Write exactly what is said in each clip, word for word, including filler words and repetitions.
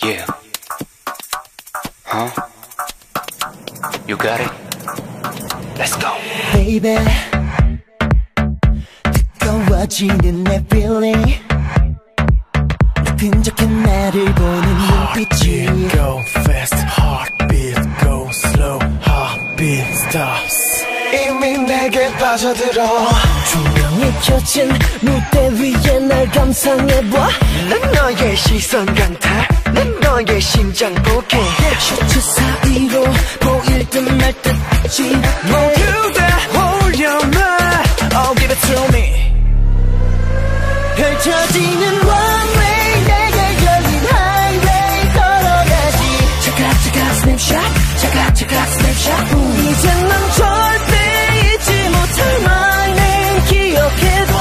Yeah. Huh? You got it? Let's go. Baby, 뜨거워지는 내 feeling. 끈적한 나를 보는 눈빛이. Heartbeat go fast, heartbeat go slow, heartbeat stops. 이미 내게 빠져들어. 조명이 켜진 무대 위에 날 감상해봐. 난 너의 시선 강타, 난 너의 심장 포켓. 셔츠 사이로 보일 듯 말 듯 있지. 모두 다 홀려놔. Oh, give it to me. 펼쳐지는 runway, 내게 열린 highway 걸어가지. 차각차각 snapshot, 차각차각 snapshot. 이젠 넌 절대 잊지 못할 my name 기억해둬.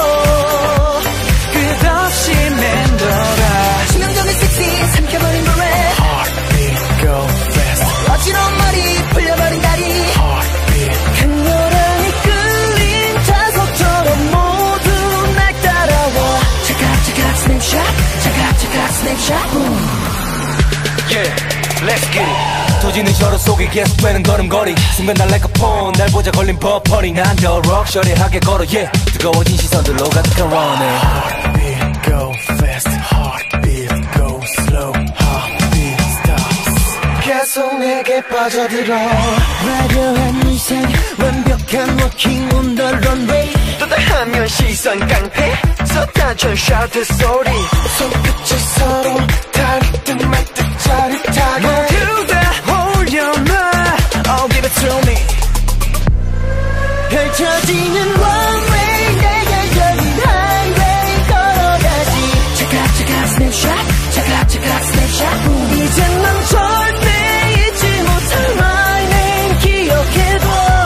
끝없이 맴돌아. 치명적인 섹시 삼켜버린 노래. Heartbeat go fast, 어지러운 머리 풀려버린 다리. heartbeat. 강렬하니 끌린 자석처럼 모두 날 따라와. 차각차각 snapshot, 차각차각 snapshot. Yeah. Let's get it. 터지는 셔로 속에 계속되는 걸음걸이. 순간 날 like a phone. 날 보자 걸린 버퍼링. 난 더 럭셔리하게 걸어. Yeah. 뜨거워진 시선들로 가득한 running. Heartbeat go fast, heartbeat go slow, heartbeat stops. 계속 내게 빠져들어. 화려한 의상 완벽한 walking on the runway. 또다하면 시선 깡패 쏟아져 샤우트 소리. 손끝이 서로 다를 듯 말 듯 짜릿하게. 모두 다 홀려놔. Oh, give it to me. 펼쳐지는 runway, 내게 열린 highway 걸어가지. 차각차각 snapshot, 차각차각 snapshot. 이젠 넌 절대 잊지 못할 my name 기억해둬.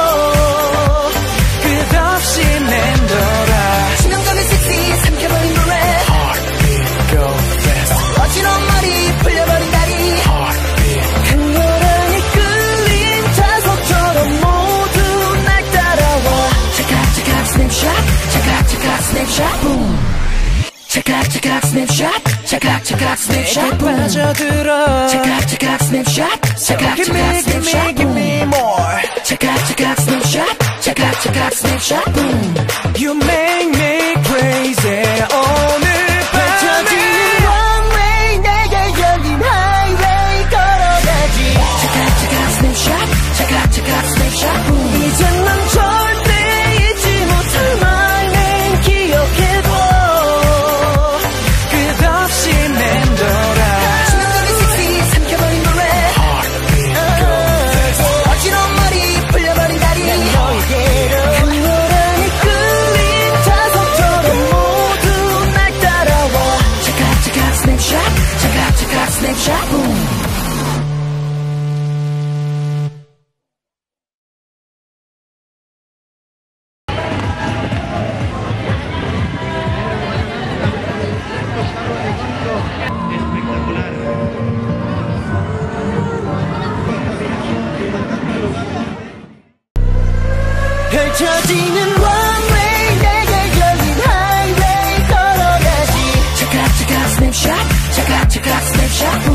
끝없이 맴돌아. 치명적인 섹시 삼켜버린 노래. Heartbeat go fast, 어지러운 머리 풀려버린 다리. heartbeat. 강렬하니 끌린 자석처럼 모두 날 따라와. 차각차각 snapshot, 차각차각 snapshot. Boom. 차각차각 snapshot, 차각차각 snapshot. 내게 빠져들어. 차각차각 snapshot, 차각차각 Give me, give me, snapshot. give me more. 차각차각 snapshot, 차각차각 snapshot. Boom. You make me crazy. 오늘 펼쳐지는 밤에 runway, 내게 열린 highway 걸어가지. 차각차각 snapshot, 차각차각 snapshot. Boom. 이젠 넌 절대 잊지 못할 my name 기억해둬. 끝없이 맴돌아. 치명적인 섹시 삼켜버린 노래. Heartbeat go fast, 어지러운 머리 풀려버린 다리. 강렬하니 끌린 자석처럼 모두 날 따라와. 차각차각 snapshot, 차각차각 snapshot. Boom. 펼쳐지는 runway, 내게 열린 highway 걸어가지. 차각차각 snapshot, 차각차각 snapshot.